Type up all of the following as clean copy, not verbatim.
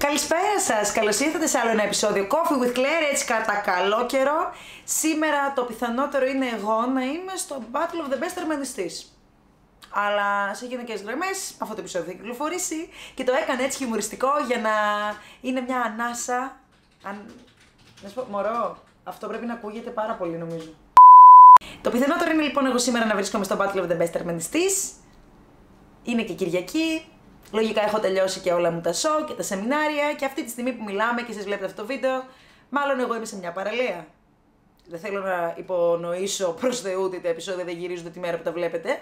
Καλησπέρα σας, καλώς ήρθατε σε άλλο ένα επεισόδιο Coffee with Claire, έτσι κατά καλό καιρό. Σήμερα το πιθανότερο είναι εγώ να είμαι στο Battle of the Best ερμηνευτής. Αλλά σε γενικές γραμμές αυτό το επεισόδιο θα κυκλοφορήσει και το έκανε έτσι χιουμοριστικό για να είναι μια ανάσα. Να σου πω, μωρό, αυτό πρέπει να ακούγεται πάρα πολύ νομίζω. Το πιθανότερο είναι λοιπόν εγώ σήμερα να βρίσκομαι στο Battle of the Best ερμηνευτής. Είναι και Κυριακή. Λογικά έχω τελειώσει και όλα μου τα show και τα σεμινάρια και αυτή τη στιγμή που μιλάμε και εσείς βλέπετε αυτό το βίντεο, μάλλον εγώ είμαι σε μια παραλία. Δεν θέλω να υπονοήσω προς Θεού ότι τα επεισόδια δεν γυρίζονται τη μέρα που τα βλέπετε.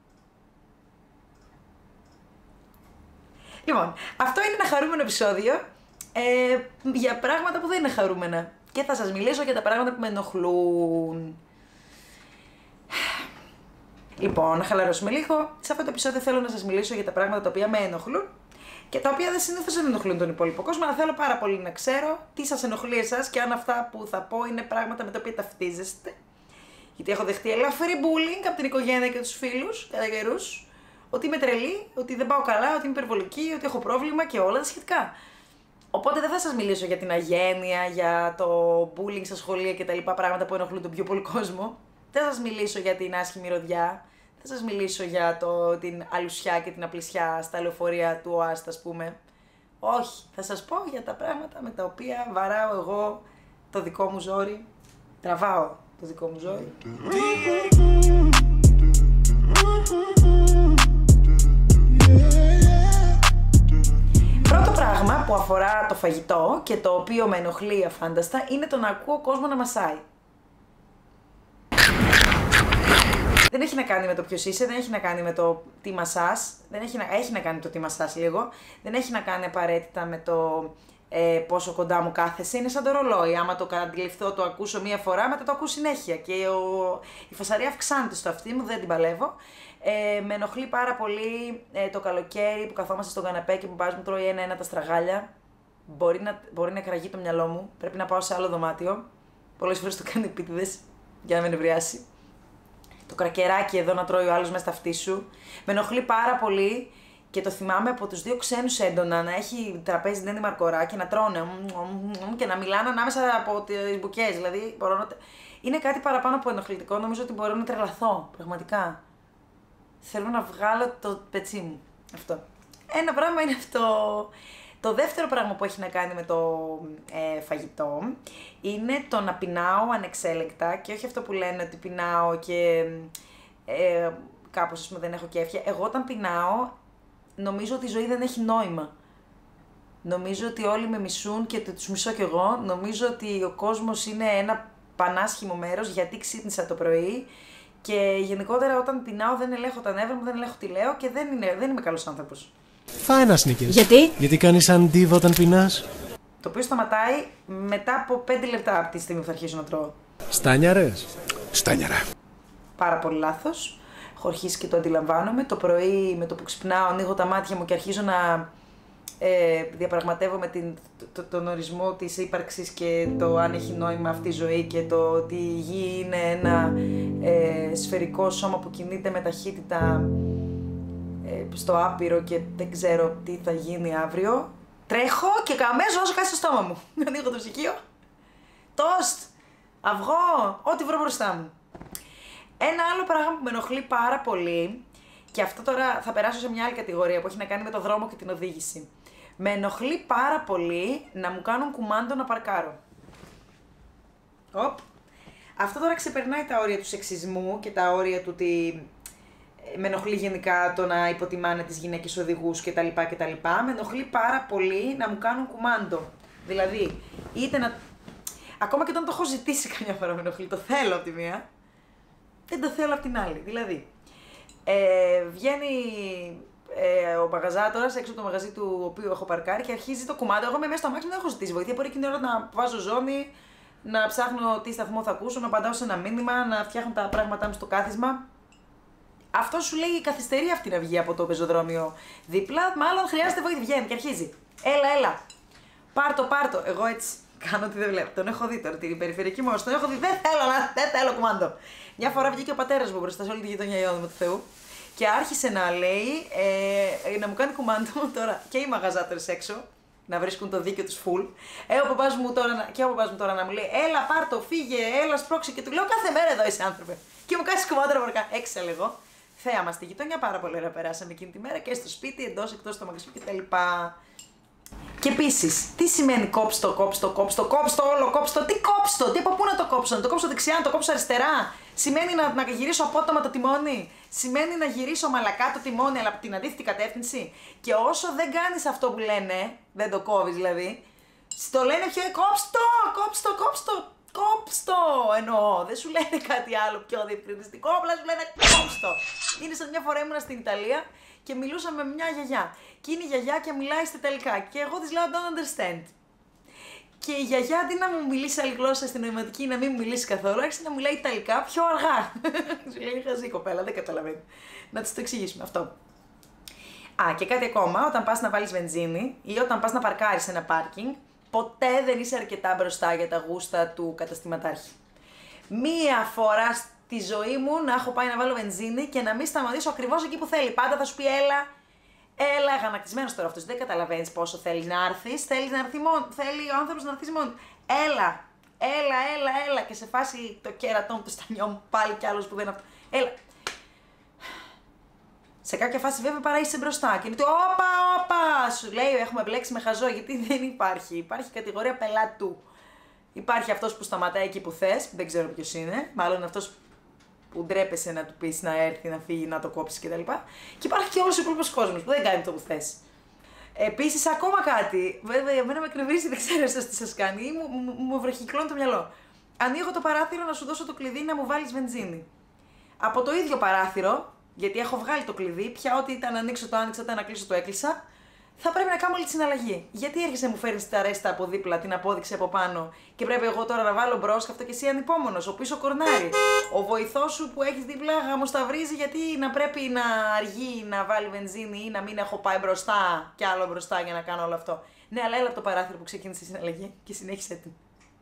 Λοιπόν, αυτό είναι ένα χαρούμενο επεισόδιο για πράγματα που δεν είναι χαρούμενα. Και θα σας μιλήσω για τα πράγματα που με ενοχλούν. Λοιπόν, να χαλαρώσουμε λίγο. Σε αυτό το επεισόδιο θέλω να σας μιλήσω για τα πράγματα τα οποία με ενοχλούν και τα οποία συνήθως δεν ενοχλούν τον υπόλοιπο κόσμο, αλλά θέλω πάρα πολύ να ξέρω τι σας ενοχλεί εσάς και αν αυτά που θα πω είναι πράγματα με τα οποία ταυτίζεστε. Γιατί έχω δεχτεί ελαφρύ bullying από την οικογένεια και τους φίλους κατά καιρούς, ότι είμαι τρελή, ότι δεν πάω καλά, ότι είμαι υπερβολική, ότι έχω πρόβλημα και όλα τα σχετικά. Οπότε δεν θα σας μιλήσω για την αγένεια, για το bullying στα σχολεία και τα λοιπά πράγματα που ενοχλούν τον πιο πολύ κόσμο. Δεν θα σας μιλήσω για την άσχημη ροδιά. Θα σας μιλήσω για την αλουσιά και την απλησιά στα λεωφορεία του ΟΑΣΤ, ας πούμε. Όχι, θα σας πω για τα πράγματα με τα οποία βαράω εγώ το δικό μου ζόρι. Τραβάω το δικό μου ζόρι. Πρώτο πράγμα που αφορά το φαγητό και το οποίο με ενοχλεί αφάνταστα είναι το να ακούω κόσμο να μασάει. Δεν έχει να κάνει με το ποιος είσαι, δεν έχει να κάνει με το τι μασάς, έχει να κάνει με το τι μασάς λίγο, δεν έχει να κάνει απαραίτητα με το πόσο κοντά μου κάθεσαι, είναι σαν το ρολόι, άμα το αντιληφθώ, το ακούσω μία φορά, μετά το ακούω συνέχεια και η φασαρία αυξάνεται στο αυτί μου, δεν την παλεύω. Με ενοχλεί πάρα πολύ το καλοκαίρι που καθόμαστε στον καναπέ και που πας μου τρώει ένα-ένα τα στραγάλια, μπορεί να κραγεί το μυαλό μου, πρέπει να πάω σε άλλο δωμάτιο, πολλές φορές το κάνει επίτηδες για να με νευριάσει. Το κρακεράκι εδώ να τρώει ο άλλος μέσα στα αυτή σου. Με ενοχλεί πάρα πολύ και το θυμάμαι από τους δύο ξένους έντονα να έχει τραπέζι Ντένι Μαρκορά και να τρώνε και να μιλάνε ανάμεσα από τις μπουκές. Δηλαδή είναι κάτι παραπάνω από ενοχλητικό. Νομίζω ότι μπορώ να τρελαθώ πραγματικά. Θέλω να βγάλω το πετσί μου. Αυτό. Ένα πράγμα είναι αυτό. Το δεύτερο πράγμα που έχει να κάνει με το φαγητό είναι το να πεινάω ανεξέλεγκτα και όχι αυτό που λένε ότι πεινάω και κάπως ας πούμε δεν έχω κέφια. Εγώ όταν πεινάω νομίζω ότι η ζωή δεν έχει νόημα. Νομίζω ότι όλοι με μισούν και τους μισώ κι εγώ. Νομίζω ότι ο κόσμος είναι ένα πανάσχημο μέρος γιατί ξύπνησα το πρωί και γενικότερα όταν πεινάω δεν ελέγχω τα νεύρα μου, δεν ελέγχω τι λέω και δεν είμαι καλός άνθρωπος. Φάε ένα σνίκερς. Γιατί κάνεις σαν ντίβα όταν πεινάς. Το οποίο σταματάει μετά από 5 λεπτά από τη στιγμή που θα αρχίσω να τρώω. Στάνιαρες. Στάνιαρα. Πάρα πολύ λάθος. Έχω αρχίσει και το αντιλαμβάνομαι. Το πρωί με το που ξυπνάω ανοίγω τα μάτια μου και αρχίζω να διαπραγματεύομαι τον ορισμό της ύπαρξης και το αν έχει νόημα αυτή η ζωή και το ότι η γη είναι ένα σφαιρικό σώμα που κινείται με ταχύτητα στο άπειρο και δεν ξέρω τι θα γίνει αύριο. Τρέχω και αμέσως όσο κάτσει στο στόμα μου. Ανοίγω το ψυγείο. Τόστ, αυγό, ό,τι βρω μπροστά μου. Ένα άλλο πράγμα που με ενοχλεί πάρα πολύ, και αυτό τώρα θα περάσω σε μια άλλη κατηγορία που έχει να κάνει με το δρόμο και την οδήγηση. Με ενοχλεί πάρα πολύ να μου κάνουν κουμάντο να παρκάρω. Αυτό τώρα ξεπερνάει τα όρια του σεξισμού και τα όρια του ότι με ενοχλεί γενικά το να υποτιμάνε τις γυναίκες οδηγούς κτλ. Με ενοχλεί πάρα πολύ να μου κάνουν κουμάντο. Δηλαδή, είτε να. Ακόμα και όταν το έχω ζητήσει καμιά φορά με ενοχλεί, το θέλω από τη μία, δεν το θέλω από την άλλη. Δηλαδή, βγαίνει ο μαγαζάτορας έξω από το μαγαζί του οποίου έχω παρκάρει και αρχίζει το κουμάντο. Εγώ είμαι μέσα στο αμάξι, δεν έχω ζητήσει βοήθεια. Μπορεί εκείνη την ώρα να βάζω ζώνη, να ψάχνω τι σταθμό θα ακούσω, να απαντάω σε ένα μήνυμα, να φτιάχνω τα πράγματά μου στο κάθισμα. Αυτό σου λέει καθυστερεί αυτή να βγει από το πεζοδρόμιο δίπλα, μάλλον χρειάζεται βοήθεια. Βγαίνει και αρχίζει. Έλα. Πάρτο. Εγώ έτσι κάνω ότι δεν βλέπω. Τον έχω δει τώρα, την περιφερειακή μου, τον έχω δει. Δεν θέλω κουμάντο. Μια φορά βγήκε ο πατέρας μου μπροστά σε όλη τη γειτονιά, η όνομα του Θεού. Και άρχισε να λέει, να μου κάνει κουμάντο τώρα και οι μαγαζάτορες έξω να βρίσκουν το δίκαιο τους φουλ. Ο παπάς μου τώρα να μου λέει: έλα, πάρ' το, φύγε, έλα, σπρώξε. Και του λέω: κάθε μέρα εδώ είσαι, άνθρωπε. Και μου κάνει κουμάντρα μορκά. Έξα εγώ. Θέα μας στη γειτονιά, πάρα πολύ ωραία περάσαμε εκείνη τη μέρα και στο σπίτι, εντός, εκτός, στο μαγαζί κτλ. Και επίσης, τι σημαίνει κόψτο, όλο, κόψτο, τι κόψτο, τι από πού να το κόψω, να το κόψω δεξιά, να το κόψω αριστερά. Σημαίνει να γυρίσω απότομα το τιμόνι. Σημαίνει να γυρίσω μαλακά το τιμόνι, αλλά από την αντίθετη κατεύθυνση. Και όσο δεν κάνεις αυτό που λένε, δεν το κόβεις δηλαδή, στο λένε πιο κόψτο, εννοώ. Δεν σου λένε κάτι άλλο πιο διευκρινιστικό, απλά σου λένε κόψτο. Είναι σαν μια φορά ήμουνα στην Ιταλία και μιλούσα με μια γιαγιά. Και είναι η γιαγιά και μιλάει στα Ιταλικά. Και εγώ της λέω don't understand. Και η γιαγιά αντί να μου μιλήσει άλλη γλώσσα στην νοηματική ή να μην μου μιλήσει καθόλου, άρχισε να μιλάει Ιταλικά πιο αργά. Σου λέει χαζή κοπέλα, δεν καταλαβαίνει. Να της το εξηγήσουμε αυτό. Και κάτι ακόμα, όταν πας να βάλεις βενζίνη ή όταν πας να παρκάρεις σε ένα πάρκινγκ, ποτέ δεν είσαι αρκετά μπροστά για τα γούστα του καταστηματάρχη. Μία φορά στη ζωή μου να έχω πάει να βάλω βενζίνη και να μην σταματήσω ακριβώς εκεί που θέλει. Πάντα θα σου πει έλα, αγανακτισμένος τώρα αυτός. Δεν καταλαβαίνεις πόσο θέλεις να έρθεις. Θέλει ο άνθρωπος να έρθεις μόνο. Έλα. Και σε φάση το κέρατό μου, το στανιό μου, πάλι κι άλλος που δεν είναι αυτό. Έλα. Σε κάποια φάση βέβαια παρά είσαι μπροστά και είναι το όπα, σου λέει έχουμε μπλέξει με χαζό, γιατί δεν υπάρχει. Υπάρχει κατηγορία πελάτου. Υπάρχει αυτός που σταματάει εκεί που θες, δεν ξέρω ποιος είναι, μάλλον αυτός που ντρέπεσαι να του πεις να έρθει, να φύγει, να το κόψεις κτλ. Και υπάρχει και όλος ο υπόλοιπος κόσμος που δεν κάνει το που θες. Επίσης, ακόμα κάτι, βέβαια για μένα με εκνευρίζει, δεν ξέρω εσάς τι σας κάνει, ή μου βραχυκλώνει το μυαλό. Ανοίγω το παράθυρο να σου δώσω το κλειδί να μου βάλεις βενζίνη. Από το ίδιο παράθυρο, γιατί έχω βγάλει το κλειδί, πια ό,τι ήταν να ανοίξω το άνοιξα, όταν να κλείσω το έκλεισα, θα πρέπει να κάνω όλη τη συναλλαγή. Γιατί έρχεσαι μου φέρνεις τα ρέστα από δίπλα, την απόδειξη από πάνω και πρέπει εγώ τώρα να βάλω μπρος και αυτό και εσύ ανυπόμονος, ο πίσω κορνάρι. Ο βοηθός σου που έχεις δίπλα γαμοσταυρίζει γιατί να πρέπει να αργεί να βάλει βενζίνη ή να μην έχω πάει μπροστά κι άλλο μπροστά για να κάνω όλο αυτό. Ναι, αλλά έλα από το παράθυρο που ξεκίνησε η συναλλαγή και συνέχισε την.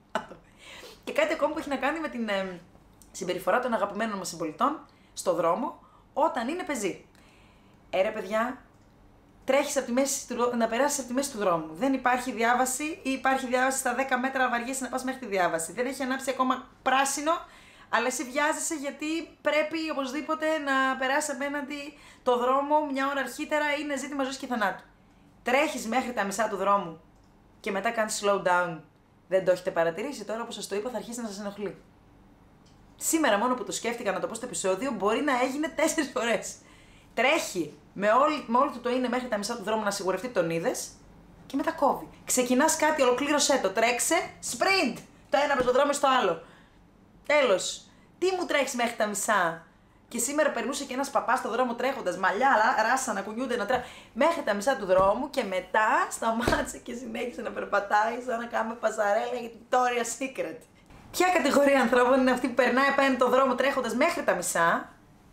Και κάτι ακόμα που έχει να κάνει με την συμπεριφορά των αγαπημένων μας συμπολιτών στο δρόμο όταν είναι πεζοί. Ρε παιδιά, τρέχεις να περάσεις από τη μέση του δρόμου. Δεν υπάρχει διάβαση ή υπάρχει διάβαση στα 10 μέτρα, βαριέσαι να πας μέχρι τη διάβαση. Δεν έχει ανάψει ακόμα πράσινο, αλλά εσύ βιάζεσαι γιατί πρέπει οπωσδήποτε να περάσεις απέναντι το δρόμο μια ώρα αρχίτερα, είναι ζήτημα ζωής και θανάτου. Τρέχεις μέχρι τα μισά του δρόμου και μετά κάνεις slow down. Δεν το έχετε παρατηρήσει? Τώρα που σας το είπα θα αρχίσει να σας ενοχλεί. Σήμερα μόνο που το σκέφτηκα να το πω στο επεισόδιο μπορεί να έγινε 4 φορές. Τρέχει με όλο του το είναι μέχρι τα μισά του δρόμου να σιγουρευτεί τον είδες και μετά κόβει. Ξεκινάς κάτι, ολοκλήρωσέ το. Τρέξε, sprint! Το ένα πεζοδρόμιο στο άλλο. Τέλος. Τι μου τρέχεις μέχρι τα μισά? Και σήμερα περνούσε και ένας παπάς στο δρόμο τρέχοντας, μαλλιά, ράσα να κουνιούνται, να τρέχουν μέχρι τα μισά του δρόμου και μετά σταμάτησε και συνέχισε να περπατάει σαν να κάνουμε πασαρέλα για την Victoria's Secret. Ποια κατηγορία ανθρώπων είναι αυτή που περνάει απέναντι το δρόμο τρέχοντας μέχρι τα μισά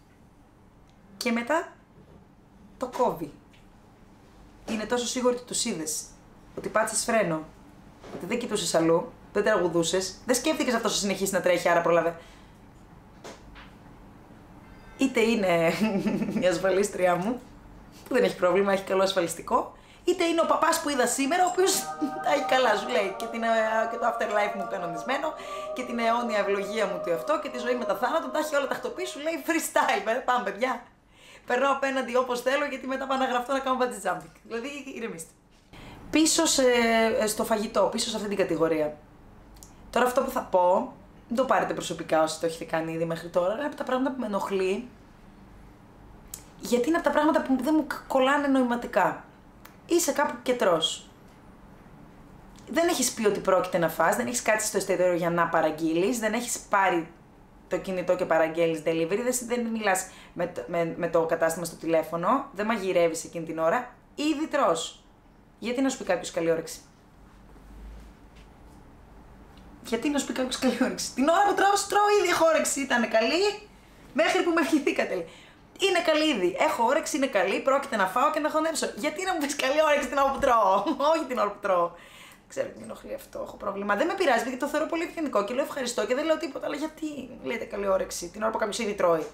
και μετά το κόβει? Είναι τόσο σίγουρη ότι τους είδες, ότι πάτησες φρένο, ότι δεν κοιτούσες αλλού, δεν τραγουδούσες, δεν σκέφτηκες αυτό να συνεχίσει να τρέχει, άρα πρόλαβε. Είτε είναι η ασφαλίστριά μου, που δεν έχει πρόβλημα, έχει καλό ασφαλιστικό, είτε είναι ο παπάς που είδα σήμερα, ο οποίος τα έχει καλά, σου λέει, και το afterlife μου κανονισμένο, και την αιώνια ευλογία μου του αυτό, και τη ζωή μετά θάνατο, τα έχει όλα τακτοποιήσει, σου λέει freestyle, πάμε παιδιά. Περνάω απέναντι όπως θέλω, γιατί μετά πάω να γραφτώ να κάνω bungee jumping. Δηλαδή, ηρεμήστε. Πίσω στο φαγητό, πίσω σε αυτή την κατηγορία. Τώρα αυτό που θα πω, δεν το πάρετε προσωπικά όσοι το έχετε κάνει ήδη μέχρι τώρα, είναι από τα πράγματα που με ενοχλεί, γιατί είναι από τα πράγματα που δεν μου κολλάνε νοηματικά. Είσαι κάπου και τρως. Δεν έχεις πει ότι πρόκειται να φας, δεν έχεις κάτσει στο εστιατόριο για να παραγγείλεις, δεν έχεις πάρει το κινητό και παραγγέλνεις delivery, δεν μιλάς με το κατάστημα στο τηλέφωνο, δεν μαγειρεύεις εκείνη την ώρα, ήδη τρως. Γιατί να σου πει κάποιος καλή όρεξη? Γιατί να σου πει κάποιος καλή όρεξη? Την ώρα που τρώω ήδη έχω όρεξη, ήταν καλή, μέχρι που με ευχηθήκατε. Είναι καλή ήδη. Έχω όρεξη, είναι καλή, πρόκειται να φάω και να χωνέψω. Γιατί να μου πεις καλή όρεξη την ώρα που τρώω? Όχι την ώρα που τρώω. Ξέρω ότι με ενοχλεί αυτό, έχω πρόβλημα. Δεν με πειράζει γιατί το θεωρώ πολύ ευγενικό και λέω ευχαριστώ και δεν λέω τίποτα. Αλλά γιατί λέτε καλή όρεξη την ώρα που κάποιος ήδη τρώει?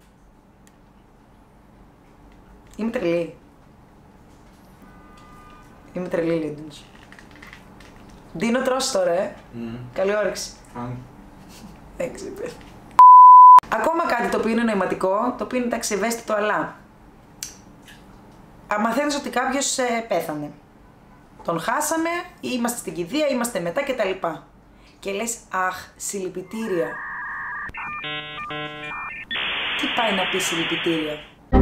Είμαι τρελή. Είμαι τρελή, λέει ο Ντίνος. Ντίνο, τρως τώρα, Καλή όρεξη. Δεν ξέρω. Ακόμα κάτι το οποίο είναι νοηματικό, το οποίο είναι ταξιευαίσθητο, αλλά μαθαίνεις ότι κάποιος πέθανε. Τον χάσαμε, ή είμαστε στην κηδεία, είμαστε μετά κτλ. Και λες, αχ, συλληπιτήρια. Τι πάει να πει συλληπιτήρια?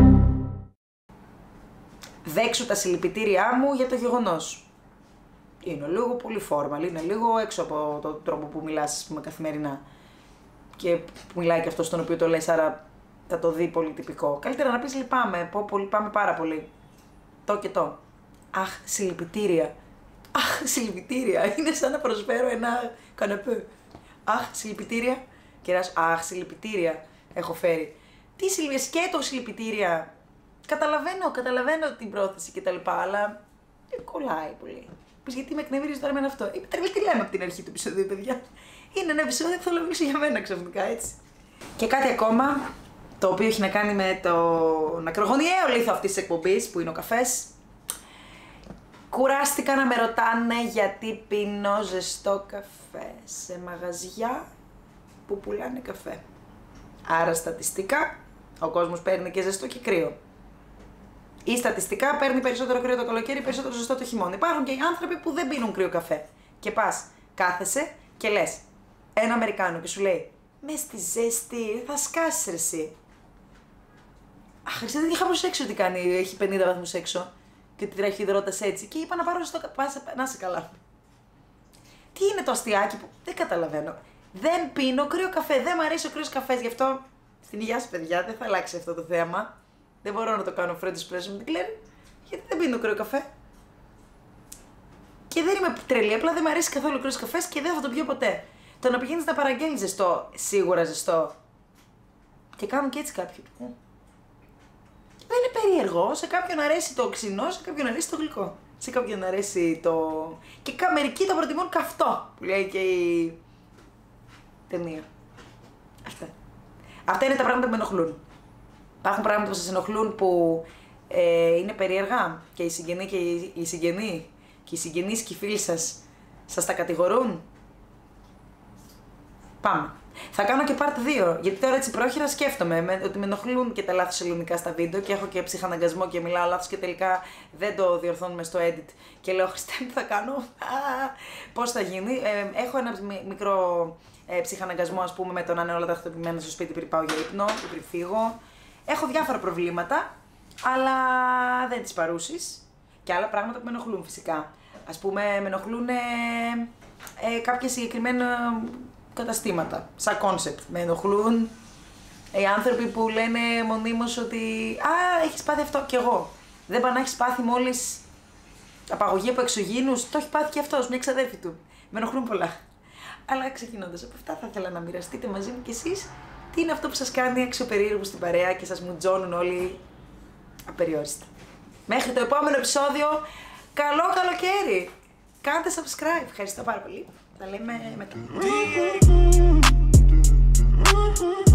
Δέξου τα συλληπιτήριά μου για το γεγονός. Είναι λίγο πολύ φόρμαλ, είναι λίγο έξω από τον τρόπο που μιλάς, ας πούμε, καθημερινά. Και που μιλάει και αυτός τον οποίο το λες, άρα θα το δει πολύ τυπικό. Καλύτερα να πεις λυπάμαι, λυπάμαι πάρα πολύ. Το και το. Αχ, συλληπιτήρια. Αχ, συλληπιτήρια. Είναι σαν να προσφέρω ένα καναπέ. Αχ, συλληπιτήρια. Και ένας, αχ, συλληπιτήρια έχω φέρει. Τι σκέτο συλληπιτήρια. Καταλαβαίνω την πρόθεση κτλ. Αλλά κολλάει πολύ. Πεις, γιατί με εκνευρίζει τώρα με αυτό. Είμαι τρελή, τι λέμε από την αρχή του επεισοδίου, παιδιά. Είναι ένα επεισόδιο που θέλω να μιλήσω για μένα ξαφνικά, έτσι. Και κάτι ακόμα, το οποίο έχει να κάνει με τον ακρογωνιαίο λίθο αυτής της εκπομπής, που είναι ο καφές. Κουράστηκα να με ρωτάνε γιατί πίνω ζεστό καφέ σε μαγαζιά που πουλάνε καφέ. Άρα στατιστικά, ο κόσμος παίρνει και ζεστό και κρύο. Ή στατιστικά παίρνει περισσότερο κρύο το καλοκαίρι, περισσότερο ζεστό το χειμώνα. Υπάρχουν και οι άνθρωποι που δεν πίνουν κρύο καφέ. Και πας, κάθεσαι και λες ένα Αμερικάνο και σου λέει, μες στη ζέστη θα σκάσεις ρε εσύ. Αχ, δεν είχα προσέξει ότι έχει 50 βαθμούς έξω και ότι τρέχει υδρότας έτσι. Και είπα να πάρω ζεστό καφέ, να είσαι καλά. Τι είναι το αστιάκι που δεν καταλαβαίνω. Δεν πίνω κρύο καφέ, δεν μου αρέσει ο κρύος καφές, γι' αυτό στην υγεία σας, παιδιά, δεν θα αλλάξει αυτό το θέμα. Δεν μπορώ να το κάνω French espresso με την Κλέρι, γιατί δεν πίνω κρύο καφέ. Και δεν είμαι τρελή, απλά δεν μου αρέσει καθόλου ο κρύος καφές και δεν θα το πιω ποτέ. Το να πηγαίνεις να παραγγέλνεις ζεστό, σίγουρα ζεστό. Και κάνουν και έτσι κάποιοι. Δεν είναι περίεργο. Σε κάποιον αρέσει το ξινό, σε κάποιον αρέσει το γλυκό. Σε κάποιον αρέσει το. Και μερικοί το προτιμούν καυτό, που λέει και η ταινία. Αυτά είναι τα πράγματα που με ενοχλούν. Υπάρχουν πράγματα που σας ενοχλούν που είναι περίεργα και οι συγγενείς και οι φίλοι σας τα κατηγορούν. Πάμε. Θα κάνω και part 2, γιατί τώρα έτσι πρόχειρα σκέφτομαι ότι με ενοχλούν και τα λάθος ελληνικά στα βίντεο και έχω και ψυχαναγκασμό και μιλάω λάθος και τελικά δεν το διορθώνουμε στο edit και λέω Χριστέ τι θα κάνω, πώς θα γίνει. Έχω ένα μικρό ψυχαναγκασμό, ας πούμε, με το να είναι όλα τακτοποιημένα στο σπίτι πριν πάω για ύπνο ή πριν φύγω. Έχω διάφορα προβλήματα, αλλά δεν τις παρούσεις και άλλα πράγματα που με ενοχλούν φυσικά. Ας πούμε, με ενοχλούν κάποια συγκεκριμένα καταστήματα, σαν κόνσεπτ. Με ενοχλούν οι άνθρωποι που λένε μονίμως ότι «Α, έχεις πάθει αυτό κι εγώ». Δεν πάνε να έχεις πάθει μόλις απαγωγή από εξωγήινους, το έχει πάθει και αυτός, μια ξαδέρφη του. Με ενοχλούν πολλά. Αλλά ξεκινώντας από αυτά, θα ήθελα να μοιραστείτε μαζί μου κι εσείς τι είναι αυτό που σας κάνει αξιοπερίεργους στην παρέα και σας μουτζώνουν όλοι απεριόριστα. Μέχρι το επόμενο επεισόδιο, καλό καλοκαίρι! Κάντε subscribe, ευχαριστώ πάρα πολύ. Τα λέμε μετά.